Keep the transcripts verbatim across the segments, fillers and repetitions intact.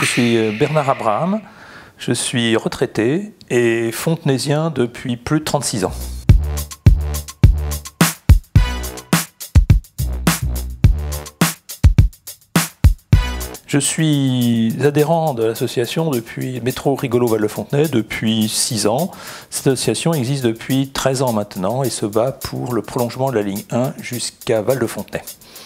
Je suis Bernard Abraham, je suis retraité et fontenaisien depuis plus de trente-six ans. Je suis adhérent de l'association depuis Métro Rigolo Val-de-Fontenay depuis six ans. Cette association existe depuis treize ans maintenant et se bat pour le prolongement de la ligne un jusqu'à Val-de-Fontenay.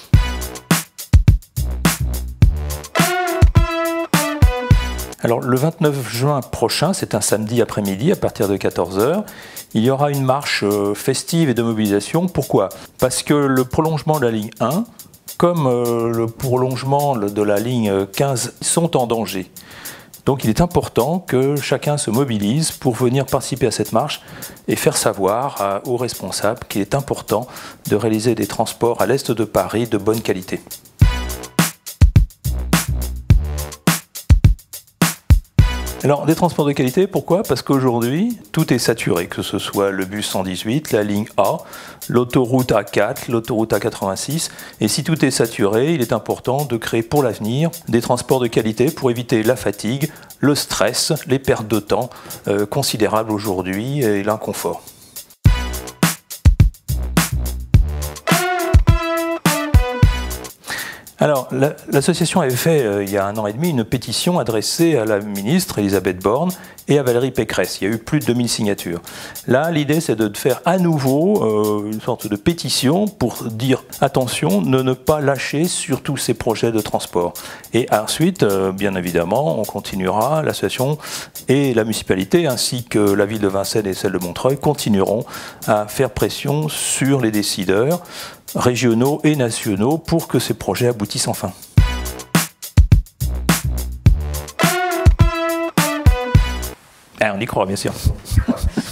Alors le vingt-neuf juin prochain, c'est un samedi après-midi à partir de quatorze heures, il y aura une marche festive et de mobilisation. Pourquoi? Parce que le prolongement de la ligne un, comme euh, le prolongement de la ligne quinze, sont en danger. Donc il est important que chacun se mobilise pour venir participer à cette marche et faire savoir à, aux responsables qu'il est important de réaliser des transports à l'est de Paris de bonne qualité. Alors, des transports de qualité, pourquoi? Parce qu'aujourd'hui, tout est saturé, que ce soit le bus cent dix-huit, la ligne A, l'autoroute A quatre, l'autoroute A quatre-vingt-six. Et si tout est saturé, il est important de créer pour l'avenir des transports de qualité pour éviter la fatigue, le stress, les pertes de temps euh, considérables aujourd'hui et l'inconfort. Alors, l'association avait fait, euh, il y a un an et demi, une pétition adressée à la ministre Elisabeth Borne et à Valérie Pécresse. Il y a eu plus de deux mille signatures. Là, l'idée, c'est de faire à nouveau euh, une sorte de pétition pour dire attention, ne, ne pas lâcher sur tous ces projets de transport. Et ensuite, euh, bien évidemment, on continuera, l'association et la municipalité, ainsi que la ville de Vincennes et celle de Montreuil, continueront à faire pression sur les décideurs régionaux et nationaux pour que ces projets aboutissent enfin. Ah, on y croit, bien sûr.